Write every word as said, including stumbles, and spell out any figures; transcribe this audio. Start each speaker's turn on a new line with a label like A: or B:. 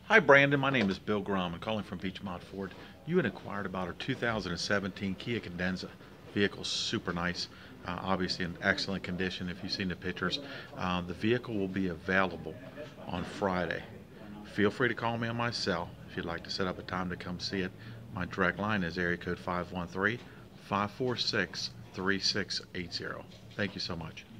A: Hi Brandon, my name is Bill Grum. I'm calling from Beechmontford. You had inquired about our two thousand seventeen Kia Cadenza. Vehicle's super nice, uh, obviously in excellent condition if you've seen the pictures. Uh, the vehicle will be available on Friday. Feel free to call me on my cell if you'd like to set up a time to come see it. My direct line is area code five one three, five four six, three six eight zero. Thank you so much.